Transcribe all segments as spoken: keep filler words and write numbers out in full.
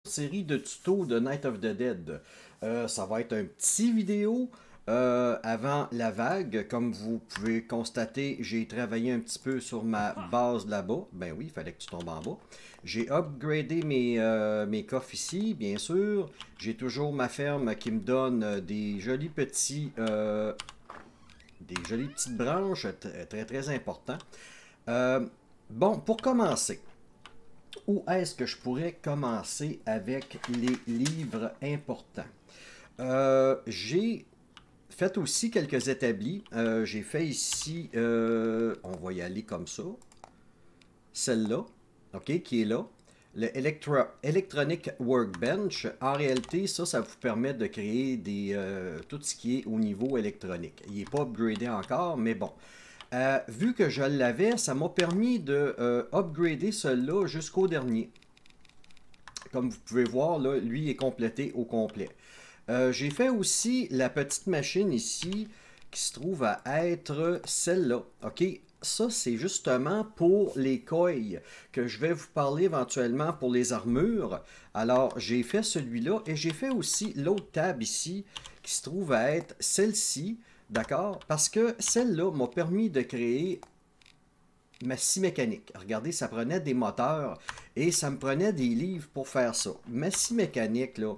série de tutos de Night of the Dead. Euh, ça va être un petit vidéo euh, avant la vague. Comme vous pouvez constater, j'ai travaillé un petit peu sur ma base là-bas. Ben oui, il fallait que tu tombes en bas. J'ai upgradé mes, euh, mes coffres ici, bien sûr. J'ai toujours ma ferme qui me donne des jolis petits... Euh, des jolies petites branches, très très, très important. Euh, bon, pour commencer, où est-ce que je pourrais commencer avec les livres importants? Euh, j'ai fait aussi quelques établis. Euh, j'ai fait ici, euh, on va y aller comme ça, celle-là, ok, qui est là. Le Electro Electronic Workbench, en réalité, ça, ça vous permet de créer des, euh, tout ce qui est au niveau électronique. Il n'est pas upgradé encore, mais bon. Euh, vu que je l'avais, ça m'a permis de euh, upgrader celui-là jusqu'au dernier. Comme vous pouvez voir, là, lui est complété au complet. Euh, j'ai fait aussi la petite machine ici qui se trouve à être celle-là. OK? Ça, c'est justement pour les coils que je vais vous parler éventuellement pour les armures. Alors, j'ai fait celui-là et j'ai fait aussi l'autre table ici qui se trouve à être celle-ci. D'accord? Parce que celle-là m'a permis de créer ma scie mécanique. Regardez, ça prenait des moteurs et ça me prenait des livres pour faire ça. Ma scie mécanique, là,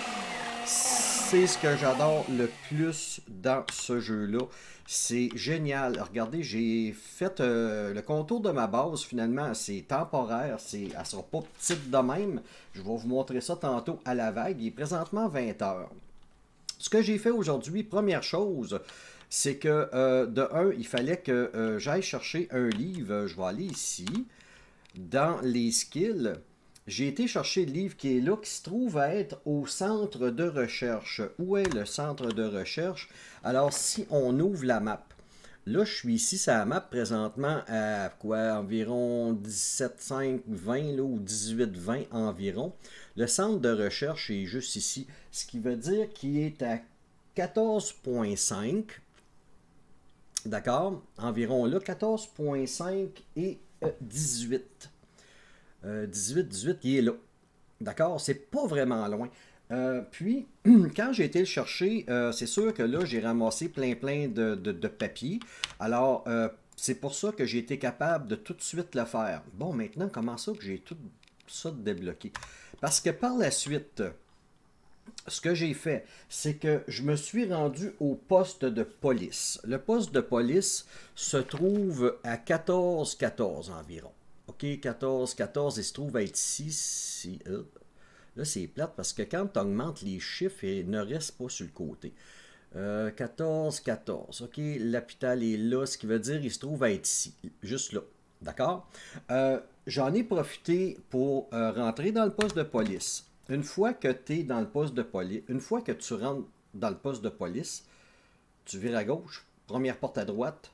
c'est ce que j'adore le plus dans ce jeu-là. C'est génial. Regardez, j'ai fait euh, le contour de ma base. Finalement, c'est temporaire. Elle ne sera pas petite de même. Je vais vous montrer ça tantôt à la vague. Il est présentement vingt heures. Ce que j'ai fait aujourd'hui, première chose, c'est que euh, de un, il fallait que euh, j'aille chercher un livre. Je vais aller ici, dans les skills. J'ai été chercher le livre qui est là, qui se trouve à être au centre de recherche. Où est le centre de recherche? Alors, si on ouvre la map, là, je suis ici sur la map présentement à quoi? Environ dix-sept virgule cinq, vingt là, ou dix-huit vingt environ. Le centre de recherche est juste ici, ce qui veut dire qu'il est à quatorze virgule cinq. D'accord? Environ là, quatorze virgule cinq et euh, dix-huit. Euh, dix-huit, dix-huit, il est là. D'accord? C'est pas vraiment loin. Euh, puis, quand j'ai été le chercher, euh, c'est sûr que là, j'ai ramassé plein plein de, de, de papier. Alors, euh, c'est pour ça que j'ai été capable de tout de suite le faire. Bon, maintenant, comment ça que j'ai tout ça débloqué? Parce que par la suite, ce que j'ai fait, c'est que je me suis rendu au poste de police. Le poste de police se trouve à quatorze quatorze environ. OK, quatorze quatorze, il se trouve à être ici. ici euh. Là, c'est plate parce que quand tu augmentes les chiffres, ils ne restent pas sur le côté. Euh, quatorze quatorze, OK, l'hôpital est là, ce qui veut dire qu'il se trouve à être ici, juste là. D'accord? Euh, J'en ai profité pour euh, rentrer dans le poste de police. Une fois que tu es dans le poste de police, une fois que tu rentres dans le poste de police, tu vires à gauche, première porte à droite,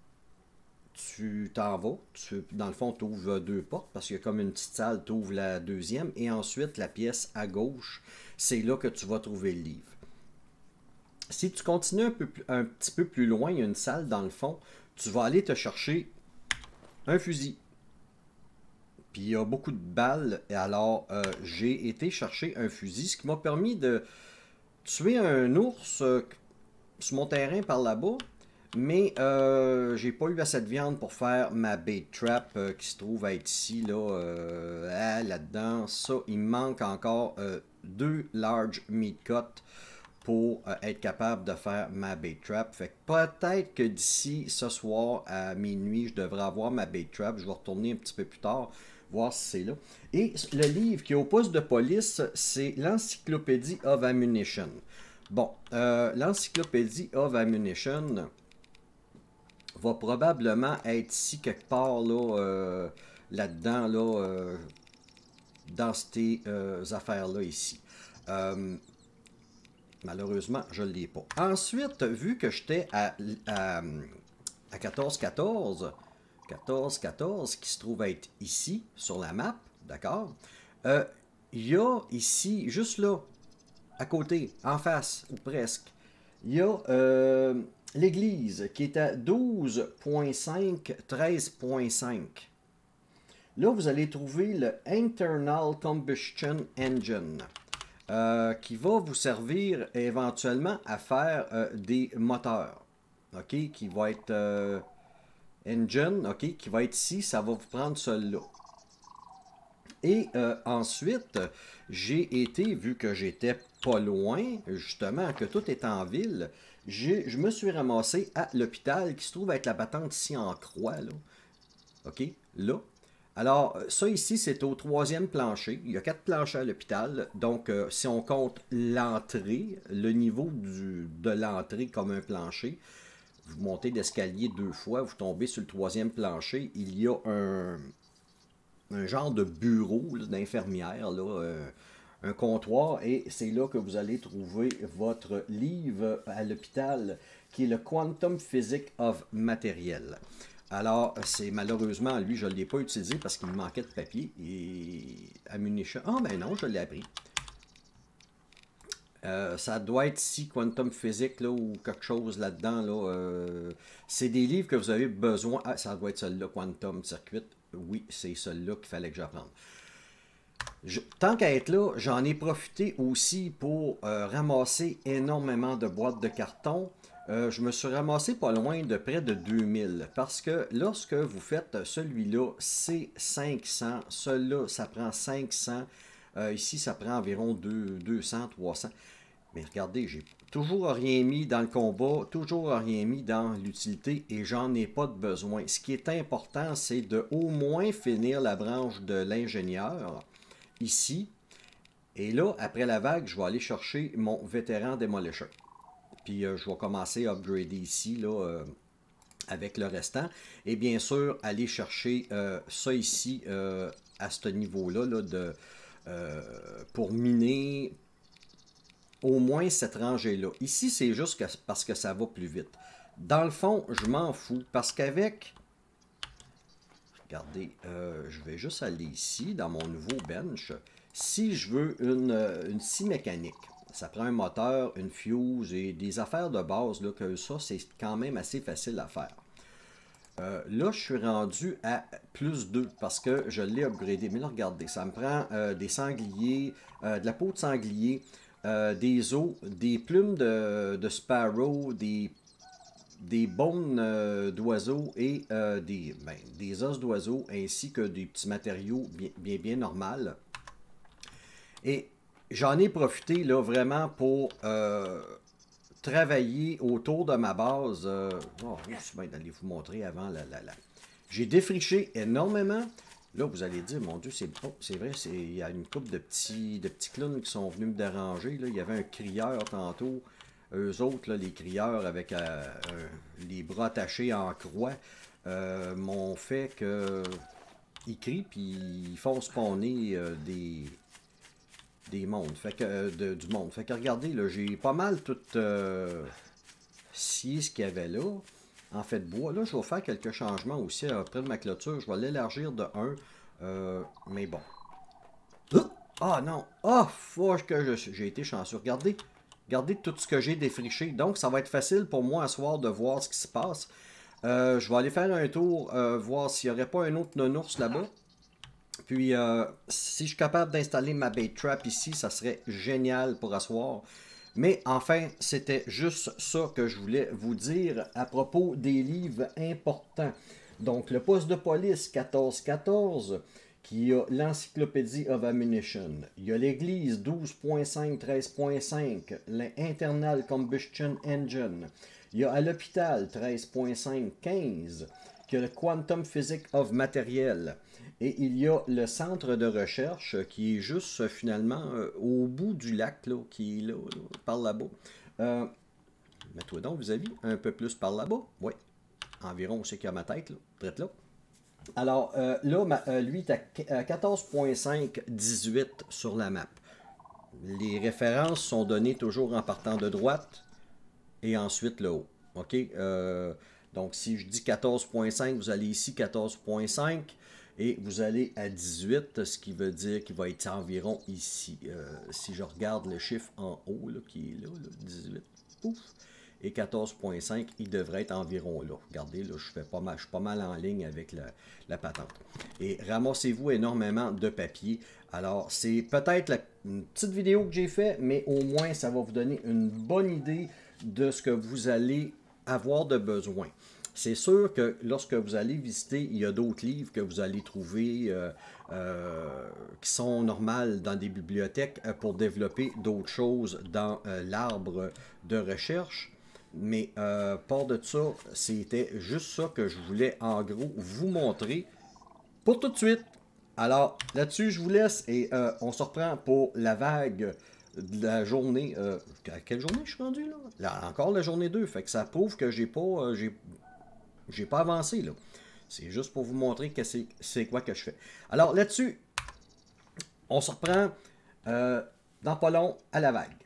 tu t'en vas, tu, dans le fond, tu ouvres deux portes, parce qu'il y a comme une petite salle, tu ouvres la deuxième, et ensuite, la pièce à gauche, c'est là que tu vas trouver le livre. Si tu continues un, peu, un petit peu plus loin, il y a une salle dans le fond, tu vas aller te chercher un fusil. Puis il y a beaucoup de balles, et alors euh, j'ai été chercher un fusil, ce qui m'a permis de tuer un ours euh, sur mon terrain par là-bas. Mais euh, j'ai pas eu assez de viande pour faire ma bait trap euh, qui se trouve à être ici, là, euh, ah, là-dedans. Ça, il me manque encore euh, deux large meat cuts pour euh, être capable de faire ma bait trap. Fait que peut-être que d'ici ce soir à minuit, je devrais avoir ma bait trap. Je vais retourner un petit peu plus tard, voir si c'est là. Et le livre qui est au poste de police, c'est l'Encyclopédie of Ammunition. Bon, euh, l'Encyclopédie of Ammunition va probablement être ici quelque part là, euh, là-dedans, là, euh, dans ces euh, affaires-là ici. Euh, malheureusement, je ne l'ai pas. Ensuite, vu que j'étais à, à, à quatorze quatorze, quatorze quatorze, qui se trouve être ici, sur la map, d'accord? Euh, il y a ici, juste là, à côté, en face, ou presque, il y a euh, l'église qui est à douze virgule cinq, treize virgule cinq. Là, vous allez trouver le Internal Combustion Engine. Euh, qui va vous servir éventuellement à faire euh, des moteurs. OK? Qui va être euh, engine, OK? Qui va être ici, ça va vous prendre celui-là. Et euh, ensuite, j'ai été, vu que j'étais pas loin, justement, que tout est en ville, je me suis ramassé à l'hôpital qui se trouve être la battante ici en croix, là. OK? Là. Alors, ça ici, c'est au troisième plancher. Il y a quatre planchers à l'hôpital. Donc, euh, si on compte l'entrée, le niveau du, de l'entrée comme un plancher, vous montez l'escalier deux fois, vous tombez sur le troisième plancher. Il y a un, un genre de bureau d'infirmière, là, euh, un comptoir, et c'est là que vous allez trouver votre livre à l'hôpital, qui est le Quantum Physics of Material. Alors, c'est malheureusement, lui, je ne l'ai pas utilisé parce qu'il me manquait de papier et ammunition. Ah, ben non, je l'ai appris. Euh, ça doit être ici, Quantum Physics, là, ou quelque chose là-dedans. Là, euh, c'est des livres que vous avez besoin. Ah, ça doit être celui-là, Quantum Circuit. Oui, c'est celui-là qu'il fallait que j'apprenne. Je, tant qu'à être là, j'en ai profité aussi pour euh, ramasser énormément de boîtes de carton. Euh, je me suis ramassé pas loin de près de deux mille parce que lorsque vous faites celui-là, c'est cinq cents. Celui-là, ça prend cinq cents. Euh, ici, ça prend environ deux cents, trois cents. Mais regardez, j'ai toujours rien mis dans le combat, toujours rien mis dans l'utilité et j'en ai pas de besoin. Ce qui est important, c'est de au moins finir la branche de l'ingénieur ici. Et là, après la vague, je vais aller chercher mon vétéran démolisher. Puis euh, je vais commencer à upgrader ici, là, euh, avec le restant. Et bien sûr, aller chercher euh, ça ici, euh, à ce niveau-là, là, de, euh, pour miner au moins cette rangée-là. Ici, c'est juste que, parce que ça va plus vite. Dans le fond, je m'en fous, parce qu'avec... Regardez, euh, je vais juste aller ici, dans mon nouveau bench. Si je veux une, une scie mécanique, ça prend un moteur, une fuse et des affaires de base, là, que ça, c'est quand même assez facile à faire. Euh, là, je suis rendu à plus deux parce que je l'ai upgradé. Mais là, regardez, ça me prend euh, des sangliers, euh, de la peau de sanglier, euh, des os, des plumes de, de sparrow, des, des bones euh, d'oiseaux et euh, des, ben, des os d'oiseaux ainsi que des petits matériaux bien, bien, bien normaux. Et j'en ai profité là vraiment pour euh, travailler autour de ma base. Euh, oh, je suis bien d'aller vous montrer avant la, la, la. J'ai défriché énormément. Là, vous allez dire, mon Dieu, c'est oh, c'est vrai, il y a une couple de petits, de petits clowns qui sont venus me déranger. Là. Il y avait un crieur tantôt. Eux autres, là, les crieurs avec euh, euh, les bras attachés en croix, euh, m'ont fait que ils crient puis ils font spawner euh, des, des mondes, fait que, euh, de, du monde. Fait que regardez, là, j'ai pas mal tout euh, scié ce qu'il y avait là, en fait de bois. Là, je vais faire quelques changements aussi après de ma clôture. Je vais l'élargir de un, euh, mais bon. Ah non! Ah, faut que j'ai été chanceux. Regardez, regardez tout ce que j'ai défriché. Donc, ça va être facile pour moi à soir de voir ce qui se passe. Euh, je vais aller faire un tour, euh, voir s'il n'y aurait pas un autre nounours là-bas. Puis, euh, si je suis capable d'installer ma bait trap ici, ça serait génial pour asseoir. Mais enfin, c'était juste ça que je voulais vous dire à propos des livres importants. Donc, le poste de police quatorze quatorze, qui a l'Encyclopédie of Ammunition. Il y a l'Église douze point cinq treize point cinq, l'Internal Combustion Engine. Il y a à l'hôpital treize point cinq quinze, qui a le Quantum Physics of Material. Et il y a le centre de recherche qui est juste euh, finalement euh, au bout du lac, là, qui est là, là par là-bas. Euh, Mets-toi donc vis-à-vis, un peu plus par là-bas. Oui, environ où c'est qu'il y a ma tête, là, prête là. Alors euh, là, ma, euh, lui, est à quatorze point cinq dix-huit sur la map. Les références sont données toujours en partant de droite et ensuite le haut. OK? Euh, donc, si je dis quatorze point cinq, vous allez ici quatorze point cinq. Et vous allez à dix-huit, ce qui veut dire qu'il va être environ ici. Euh, si je regarde le chiffre en haut, là, qui est là, là, dix-huit, pouf. et quatorze point cinq, il devrait être environ là. Regardez, là, je, fais pas mal, je suis pas mal en ligne avec la, la patente. Et ramassez-vous énormément de papier. Alors, c'est peut-être la une petite vidéo que j'ai faite, mais au moins, ça va vous donner une bonne idée de ce que vous allez avoir de besoin. C'est sûr que lorsque vous allez visiter, il y a d'autres livres que vous allez trouver euh, euh, qui sont normales dans des bibliothèques euh, pour développer d'autres choses dans euh, l'arbre de recherche. Mais euh, part de ça, c'était juste ça que je voulais en gros vous montrer pour tout de suite. Alors là-dessus, je vous laisse et euh, on se reprend pour la vague de la journée. Euh, à quelle journée je suis rendu là? Là encore la journée deux. Fait que ça prouve que j'ai pas. Euh, j'ai J'ai pas avancé, là. C'est juste pour vous montrer que c'est quoi que je fais. Alors, là-dessus, on se reprend euh, dans pas long à la vague.